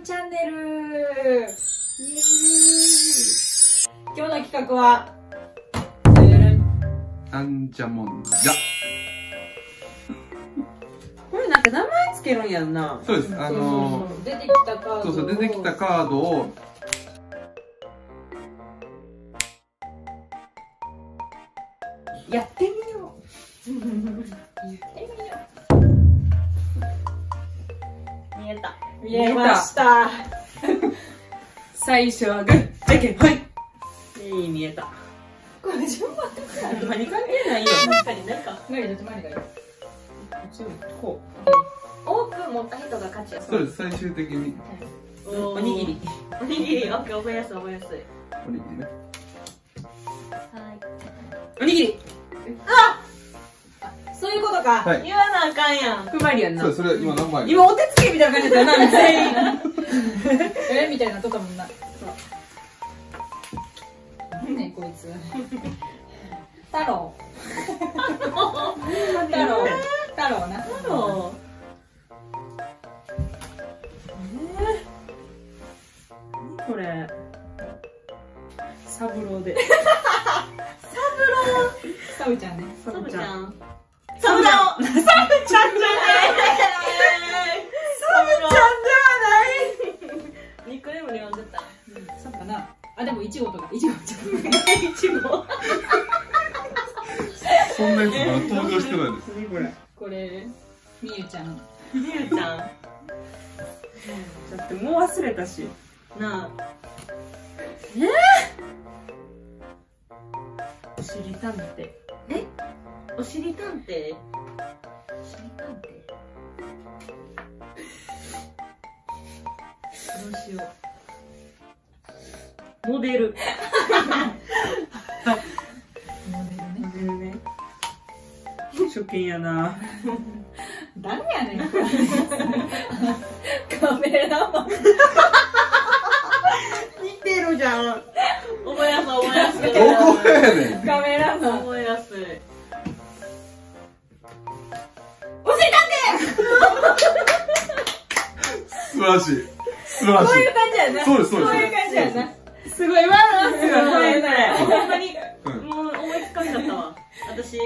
チャンネル。今日の企画はなんじゃもんじゃ。 これなんか名前つけるんやんな。 そうです。 出てきたカードを、 そうそう、出てきたカードをやってみよう。 言ってみよう。 見えた。 見えました。 最初はグッじゃけんはい。いい見えた。 これ順番とか何関係ないよ。 確かになんか無理だって無理だよ。 こ多く持った人が勝ちや。 そうです。最終的にう。おにぎり。 おにぎり、オッケー、覚えやすい覚えやすい。 おにぎりね。 はい。 おにぎり。 そういうことか。 はい。 言わなあかんやん。 配りやんな。 そう、それ今何枚？ 今お手つきみたいな感じだったな、全員。 みたいなとったもんな。何ねこいつ。太郎。太郎。太郎な。太郎。 これ。サブローで。 サブちゃんね。 サブちゃん。 サブちゃん。サブちゃんじゃない。サブちゃんではない。ニックネームで呼んでた。そうかな。あ、でもイチゴとか。イチゴ。 そんなやつまだ登場してないです。 何これ。 これ、みゆちゃん。 みゆちゃん。だってもう忘れたし。 なあ。 おしりたんて。 おしりたんて。おしりたんて。どうしよう。モデル。 モデルね。初見やな。 誰やねん。カメラマン。 似てるじゃん。 覚えやすい覚えやすい。 どこやねん。 カメラマン。覚えやすい。 素晴らしい。素晴らしい。 そういう感じやな。 そうです、そうです。 そういう感じやな。 すごい、今のはすごい。これこれ。 ほんまに、 うんもう思いつかんかったわ。私。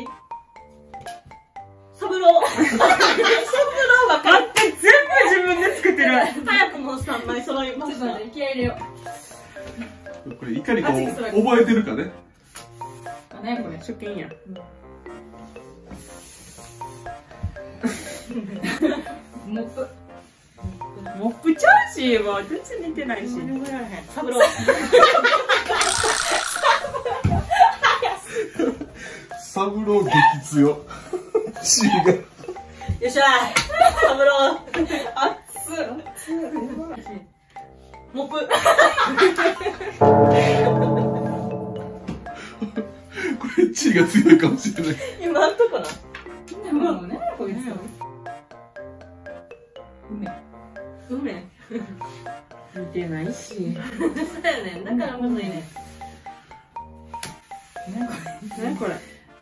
サブロー。サブローばっか待って、全部自分で作ってる。 早くも3枚揃いました。ちょっと待って、気合い入れよう。 これいかにこう覚えてるかね。 あ、何やこれ。 初見や。 モップ。 モップちゃうし、もう全然似てないし。 サブロー。 サブロー激強。C が。 よっしゃー。サブロー。熱っ。モップ。 これ C が強いかもしれない。 今んとこな。もうね、こいつ。梅。 似てないし。 そうやねん。だからむずいねん。 何これ。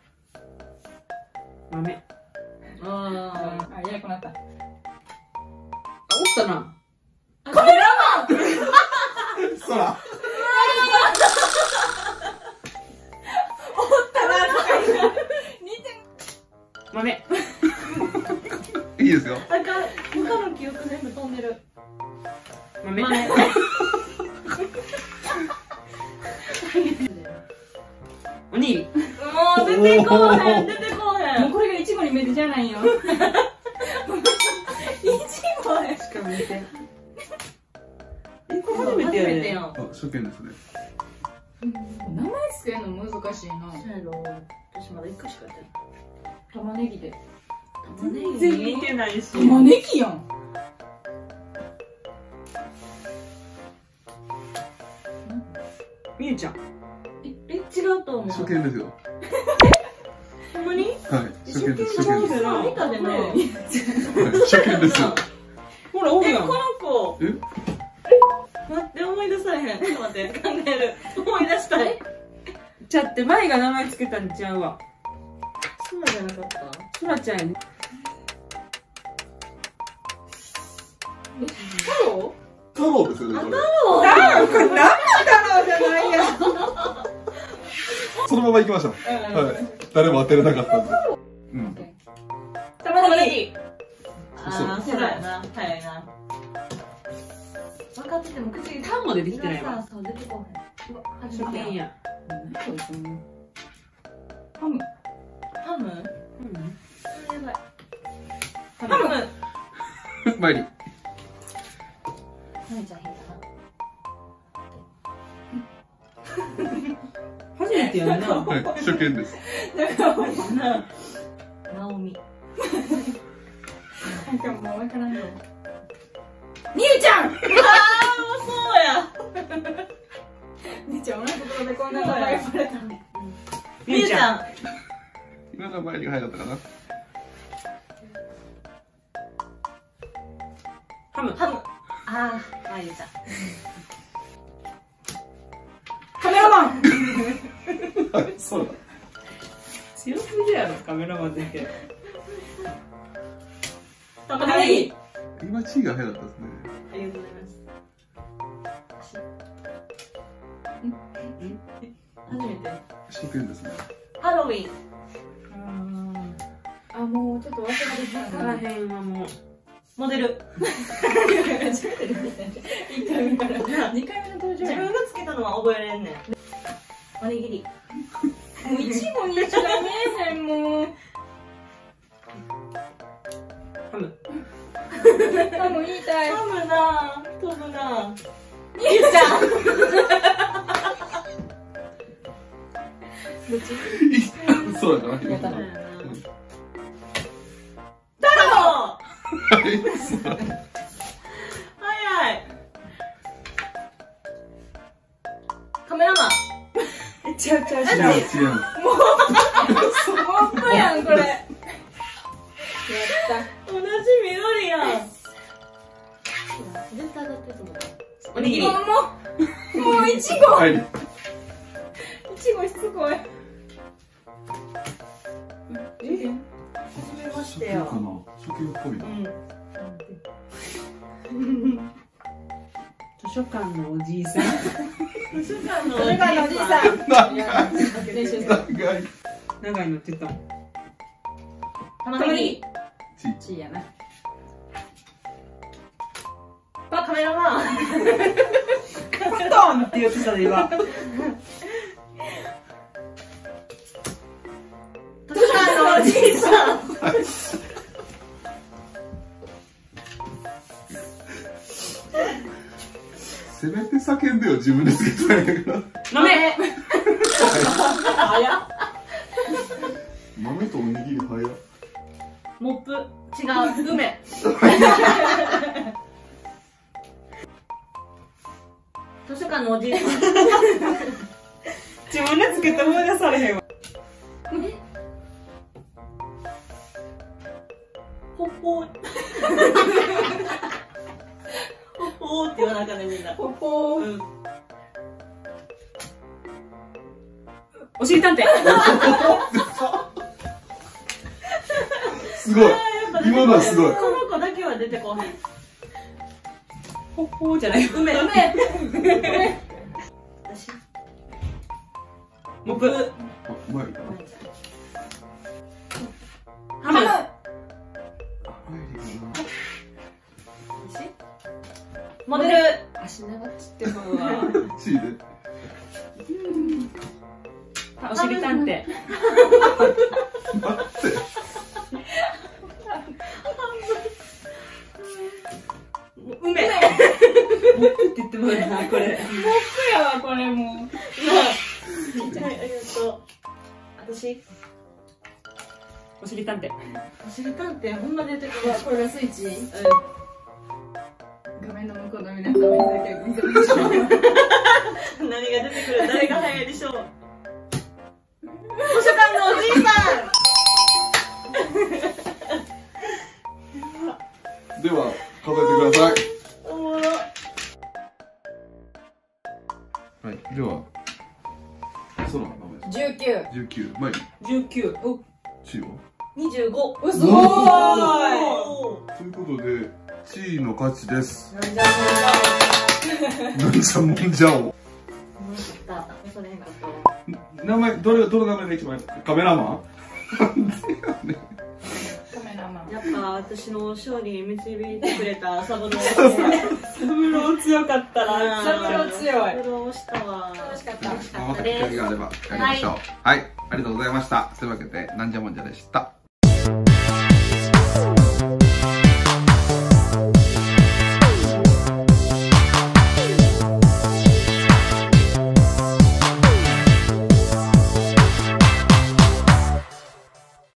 豆。 あ、ややこなった。 あ、おったな。 カメラマン。 そら。 おったなとか言う。似て豆。 いいですよ。 あかん。他の記憶全部飛んでる。 豆。おにぎり。 もう出てこうへん。出てこうへん。 もうこれがイチゴに見えてじゃないよ。 いちごへん。 しか見て。これ初めてやね。 ん。 あ、初見ですね。 名前つけるの難しいな。そうやろ。私まだ1回しかやってない。玉ねぎで。玉ねぎ。 全然似てないし。 玉ねぎやん。 みゆちゃん。 違うと思う。 初見ですよ。 ほんまに？ はい。初見です。初見です。 あ、見たでね。 はい初見ですよ。 ほら、おるやん。 この子。 え？ 待って、思い出されへん。ちょっと待って、考える。思い出したい。 ちゃって、前が名前つけたんちゃうわ。 そうじゃなかった。 そらちゃんやね。 太郎？ 太ろうですよね、これ。 これなんだろうじゃないや。 そのまま行きましょう。はい。誰も当てれなかったんで。うん。 玉ねぎ。 ああ、そうだよな。早いな。分かってても口にタンも出てきてないわ。 そう、出てこへん。 初見や。 ハム。ハム？やばい。ハム。 参り。 何じゃへんか初めてやんな。 はい、初見です。 な。ナオミ。なんかもうわからんの。みゆちゃん。ああ、そうや。みゆちゃん、同じところでこんな名前呼ばれた。みゆちゃん。 今の前に早かったかな。 ハム。 ハム。ああ、まゆちゃん。 カメラマン。 はい、そうだ。 強すぎやろ、カメラマンだけ。 玉ねぎ。 今、チーが早かったですね。 ありがとうございます。初めて。 初見ですね。 ハロウィン。 あ、もうちょっと忘れてた。分からへんわ、もう。 モデル。初めてですね。1回目から。2回目の登場。自分がつけたのは覚えられんねん。おにぎり。もういちごにしか見えへん、もう。 ハム。 ハム言いたい。ハムなぁ。飛ぶなぁ。みゆちゃん。どっち？ そうだから。 やった。早い。カメラマン。 ちゃうちゃうちゃう。 違う。 モップやんこれ。やった。同じ緑やん。絶対当たってそうだ。おにぎり。もういちご。 はい。 いちごしつこい。初めましてよ。 初見っぽいな。 図書館のおじいさん。 図書館のおじいさん。 長いのって言ったもん。 玉ねぎ。 チーやな。カメラマン。 ドンって言ってたで今。 図書館のおじいさん。 せめて叫んでよ、自分でつけたんやから。 豆。 早っ。 豆とおにぎり早っ。 モップ。違う。梅。図書館のおじいさん。 自分でつけて思い出されへんわ。 ほっほー。ほっほーって言わなかったね、みんな。ほっほー。 おしりたんて。 すごい。今のはすごい。 この子だけは出てこない。 ほっほーじゃない。 梅。私。 モップ。 うまいな。 ハム。 モデル。 足長っつってもうわ。 チーで。 おしりたんて。 待って。 梅。 モップって言ってもらえな、これ。 モップやわ、これもう。はい、ありがとう。私。 おしりたんて。 おしりたんて、ほんま出てくる。これがスイッチ。画面の向こうの皆さん見せましょう。何が出てくる、誰が早いでしょう。図書館のおじいさでは、数えてください。 ん。おもろ。 はい、では。ソロの名前です。19。前に。 19。お。 チーは。 25。 すごーい。 ということで、チーの勝ちです。 なんじゃなんじゃ。 なんじゃもんじゃを。 面白かった。恐れへんかったわ。 名前、どの名前が一番カメラマンやっぱ私の勝利に導いてくれたサブロー。サブロー強かったな。 サブロー強い。 サブローしたわ。 楽しかった。 また機会があればやりましょう。はい、ありがとうございました。というわけで、なんじゃもんじゃでした。